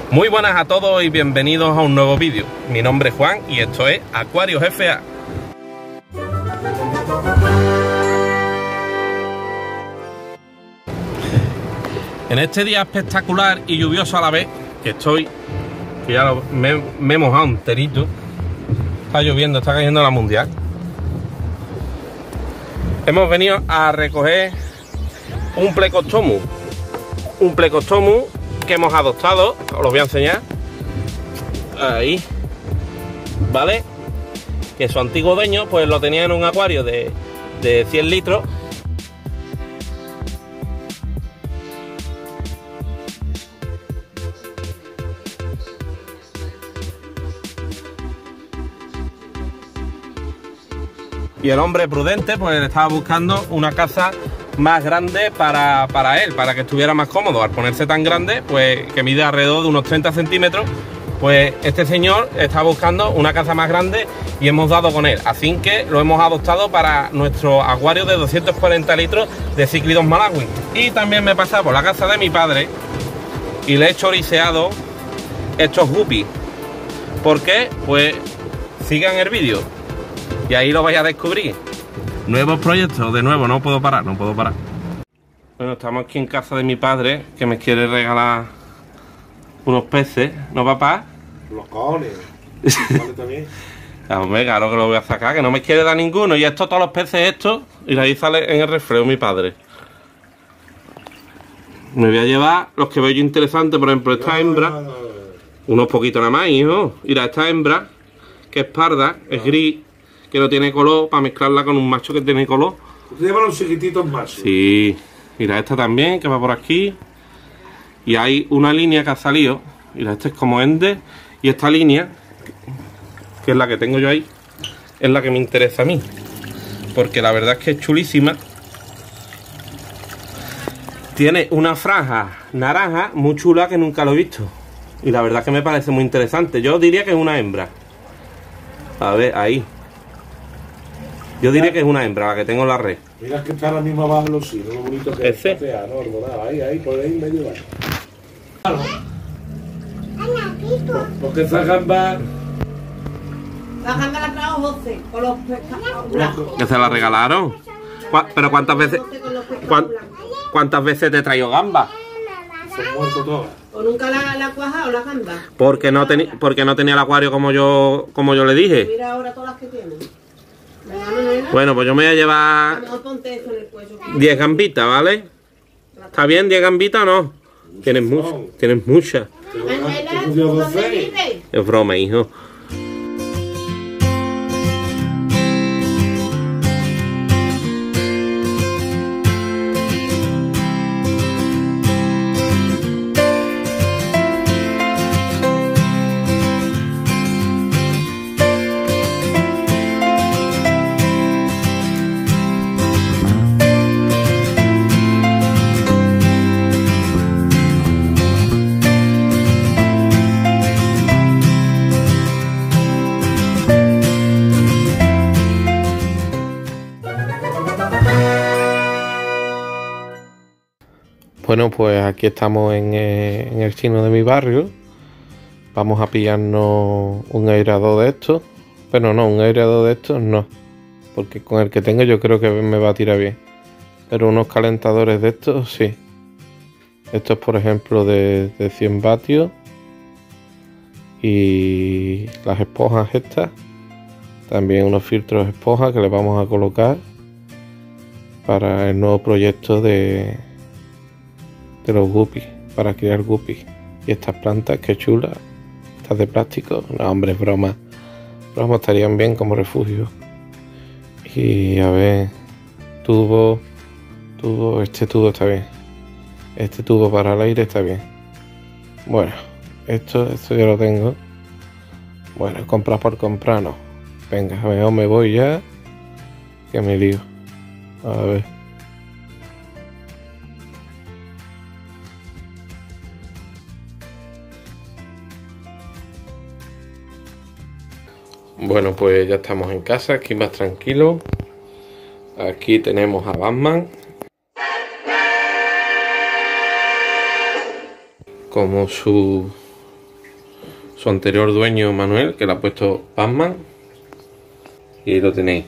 Muy buenas a todos y bienvenidos a un nuevo vídeo. Mi nombre es Juan y esto es Acuarios FA. En este día espectacular y lluvioso a la vez, que ya me he mojado enterito. Está lloviendo, está cayendo la mundial. Hemos venido a recoger un Plecostomus. Un Plecostomus que hemos adoptado, os lo voy a enseñar. Ahí, ¿vale? Que su antiguo dueño pues lo tenía en un acuario de 100 litros. Y el hombre prudente pues estaba buscando una casa más grande para él, para que estuviera más cómodo. Al ponerse tan grande, pues que mide alrededor de unos 30 centímetros, pues este señor está buscando una casa más grande y hemos dado con él. Así que lo hemos adoptado para nuestro acuario de 240 litros de Cíclidos Malawi. Y también me he pasado por la casa de mi padre y le he choriceado estos guppies. ¿Por qué? Pues sigan el vídeo y ahí lo vais a descubrir. Nuevos proyectos, de nuevo, no puedo parar. Bueno, estamos aquí en casa de mi padre, que me quiere regalar unos peces, ¿no, papá? Los cojones. También. Hombre, claro que lo voy a sacar, que no me quiere dar ninguno. Y esto, todos los peces estos, y ahí sale en el refreo mi padre. Me voy a llevar los que veo yo interesantes, por ejemplo, esta hembra. Unos poquitos nada más, hijo. Mira, esta hembra, que es parda, es gris, que no tiene color, para mezclarla con un macho que tiene color. Usted lleva los chiquititos más. Sí. Mira, esta también, que va por aquí. Y hay una línea que ha salido. Mira, este es como ende. Y esta línea, que es la que tengo yo ahí, es la que me interesa a mí. Porque la verdad es que es chulísima. Tiene una franja naranja muy chula que nunca lo he visto. Y la verdad es que me parece muy interesante. Yo diría que es una hembra. A ver, ahí. Yo diría que es una hembra la que tengo en la red. Mira que está ahora mismo abajo los hilos, lo bonito que ¿ese? es. No, ahí, por ahí medio va. Claro. Porque esa gamba... La gamba la trajo José, con los pescados blancos. ¿Que se la regalaron? ¿Pero cuántas veces? ¿Cuántas veces te traigo gamba? Se han muerto todas. ¿O nunca la ha cuajado la gamba? Porque no tenía el acuario como yo le dije. Mira ahora todas las que tiene. Bueno, pues yo me voy a llevar 10 gambitas, ¿vale? ¿Está bien 10 gambitas o no? Tienes muchas. Es broma, hijo. Bueno, pues aquí estamos en el chino de mi barrio. Vamos a pillarnos un aireador de estos. Pero no, un aireador de estos no. Porque con el que tengo yo creo que me va a tirar bien. Pero unos calentadores de estos, sí. Estos, por ejemplo, de 100 vatios. Y las esponjas estas. También unos filtros de esponja que le vamos a colocar para el nuevo proyecto de los guppies, para criar guppies. Y estas plantas, qué chulas. Estas de plástico, no, hombre, es broma. Broma, estarían bien como refugio. Y a ver, tubo, este tubo está bien. Este tubo para el aire está bien. Bueno, esto ya lo tengo. Bueno, comprar por comprar no. Venga, mejor me voy ya, que me lío. A ver. Bueno, pues ya estamos en casa, aquí más tranquilo. Aquí tenemos a Batman. Como su su anterior dueño Manuel, que le ha puesto Batman. Y ahí lo tenéis.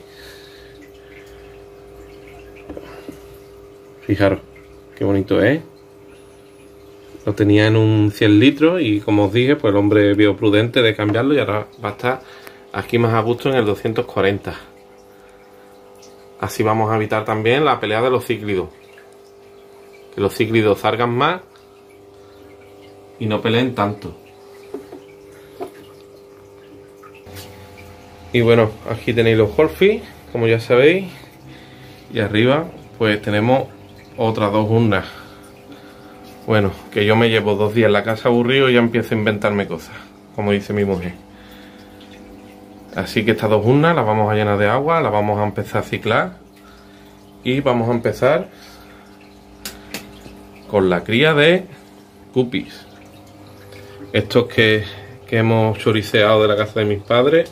Fijaros qué bonito es. Lo tenía en un 100 litros y, como os dije, pues el hombre vio prudente de cambiarlo y ahora va a estar aquí más a gusto en el 240. Así vamos a evitar también la pelea de los cíclidos. Que los cíclidos salgan más y no peleen tanto. Y bueno, aquí tenéis los Golfis, como ya sabéis. Y arriba pues tenemos otras dos urnas. Bueno, que yo me llevo 2 días en la casa aburrido y ya empiezo a inventarme cosas, como dice mi mujer. Así que estas dos urnas las vamos a llenar de agua, las vamos a empezar a ciclar. Y vamos a empezar con la cría de guppies. Estos que hemos choriceado de la casa de mis padres.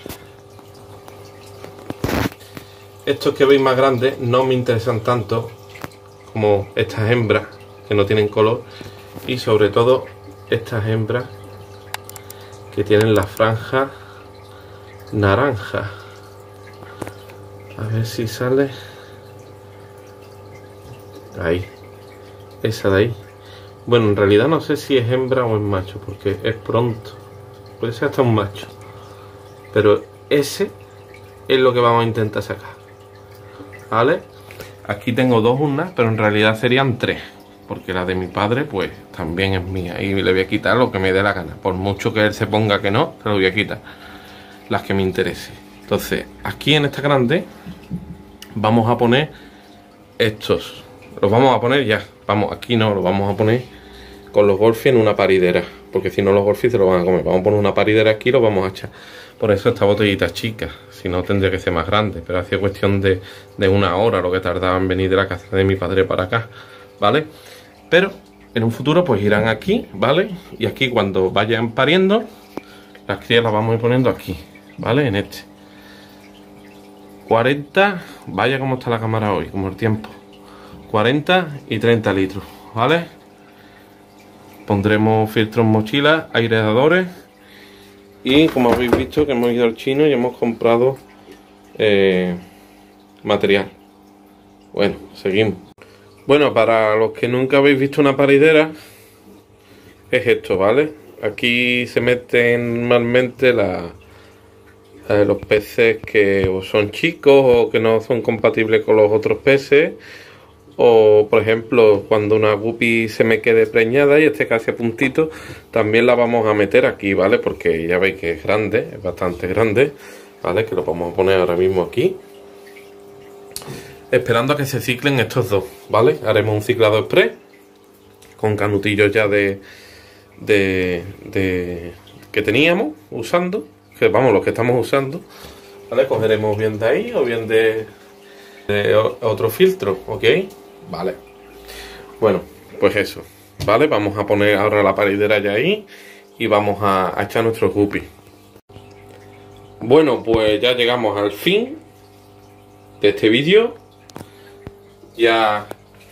Estos que veis más grandes no me interesan tanto como estas hembras que no tienen color, y sobre todo estas hembras que tienen la franja naranja. A ver si sale ahí, esa de ahí. Bueno, en realidad no sé si es hembra o es macho, porque es pronto. Puede ser hasta un macho, pero ese es lo que vamos a intentar sacar, ¿vale? Aquí tengo 2 urnas, pero en realidad serían 3, porque la de mi padre pues también es mía y le voy a quitar lo que me dé la gana. Por mucho que él se ponga que no, se lo voy a quitar las que me interese. Entonces aquí en esta grande vamos a poner estos. Los vamos a poner ya. Vamos, aquí no, los vamos a poner con los Golfis en una paridera, porque si no los Golfis se los van a comer. Vamos a poner una paridera aquí y los vamos a echar. Por eso esta botellita es chica, si no tendría que ser más grande, pero hacía cuestión de 1 hora lo que tardaba en venir de la casa de mi padre para acá, ¿vale? Pero en un futuro pues irán aquí, ¿vale? Y aquí cuando vayan pariendo, las crías las vamos a ir poniendo aquí, ¿vale? En este 40, vaya como está la cámara hoy, como el tiempo, 40 y 30 litros, ¿vale? Pondremos filtros mochilas, aireadores. Y como habéis visto que hemos ido al chino y hemos comprado material. Bueno, seguimos. Bueno, para los que nunca habéis visto una paridera, es esto, ¿vale? Aquí se meten normalmente los peces que o son chicos o que no son compatibles con los otros peces. O por ejemplo, cuando una guppy se me quede preñada y esté casi a puntito, también la vamos a meter aquí, ¿vale? Porque ya veis que es grande, es bastante grande, ¿vale? Que lo vamos a poner ahora mismo aquí, esperando a que se ciclen estos dos, ¿vale? Haremos un ciclado express con canutillos ya de que teníamos usando, que vamos, los que estamos usando, ¿vale? Cogeremos bien de ahí o bien de otro filtro, ¿ok? Vale. Bueno, pues eso, ¿vale? Vamos a poner ahora la paridera ya ahí y vamos a echar nuestros guppies. Bueno, pues ya llegamos al fin de este vídeo. Ya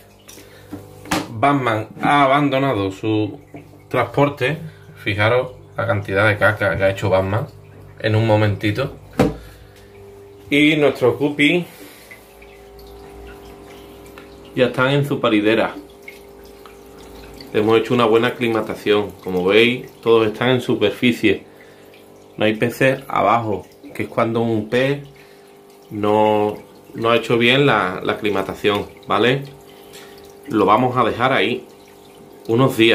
Batman ha abandonado su transporte. Fijaros la cantidad de caca que ha hecho Batman en un momentito. Y nuestros guppies ya están en su paridera. Hemos hecho una buena aclimatación. Como veis, todos están en superficie. No hay peces abajo, que es cuando un pez no ha hecho bien la aclimatación, ¿vale? Lo vamos a dejar ahí unos días.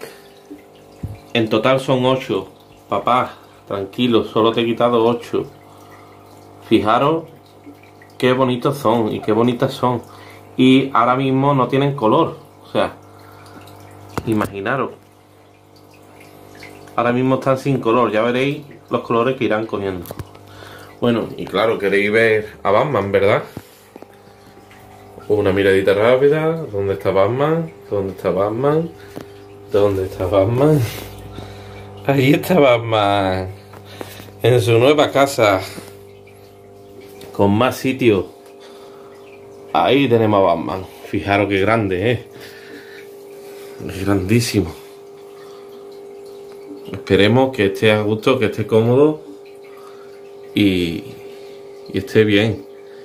En total son 8. Papá, tranquilo, solo te he quitado 8. Fijaros qué bonitos son y qué bonitas son. Y ahora mismo no tienen color, o sea, imaginaros. Ahora mismo están sin color, ya veréis los colores que irán cogiendo. Bueno, y claro, queréis ver a Batman, ¿verdad? Una miradita rápida. ¿Dónde está Batman? ¿Dónde está Batman? ¿Dónde está Batman? Ahí está Batman, en su nueva casa, con más sitio. Ahí tenemos a Batman. Fijaros qué grande es. Es grandísimo. Esperemos que esté a gusto, que esté cómodo y esté bien.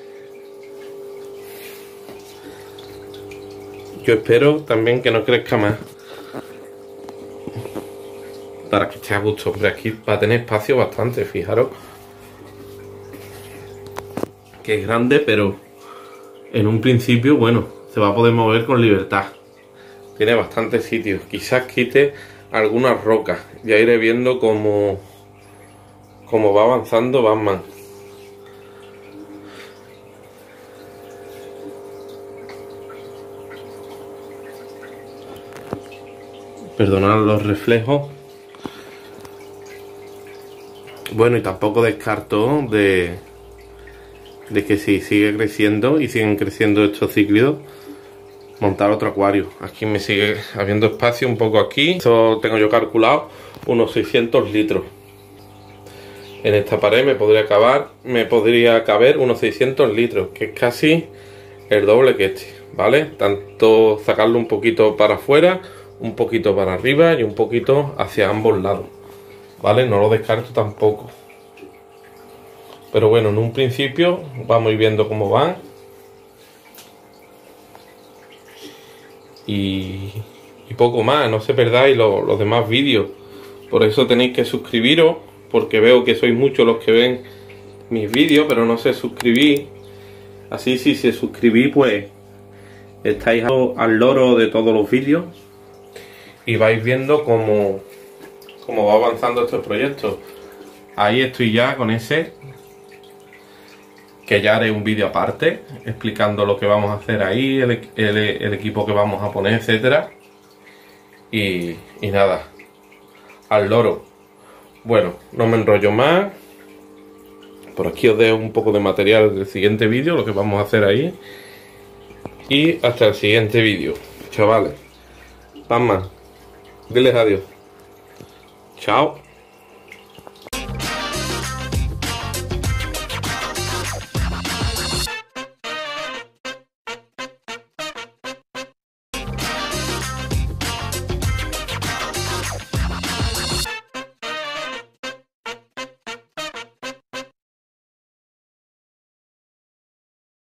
Yo espero también que no crezca más, para que esté a gusto. Hombre, aquí va a tener espacio bastante, fijaros que es grande, pero en un principio, bueno, se va a poder mover con libertad. Tiene bastantes sitios. Quizás quite algunas rocas. Ya iré viendo cómo va avanzando Batman. Perdonad los reflejos. Bueno, y tampoco descarto de que si sigue creciendo y siguen creciendo estos cíclidos, montar otro acuario. Aquí me sigue habiendo espacio un poco aquí. Eso tengo yo calculado unos 600 litros. En esta pared me podría caber unos 600 litros, que es casi el doble que este, ¿vale? Tanto sacarlo un poquito para afuera, un poquito para arriba y un poquito hacia ambos lados, ¿vale? No lo descarto tampoco. Pero bueno, en un principio vamos a ir viendo cómo van. Y poco más, no se perdáis los demás vídeos. Por eso tenéis que suscribiros, porque veo que sois muchos los que ven mis vídeos, pero no se suscribís. Así, si se suscribís, pues estáis al loro de todos los vídeos y vais viendo cómo va avanzando este proyecto. Ahí estoy ya con ese, que ya haré un vídeo aparte explicando lo que vamos a hacer ahí, el equipo que vamos a poner, etcétera. Y nada, al loro. Bueno, no me enrollo más. Por aquí os dejo un poco de material del siguiente vídeo, lo que vamos a hacer ahí. Y hasta el siguiente vídeo, chavales. Batman, diles adiós. Chao.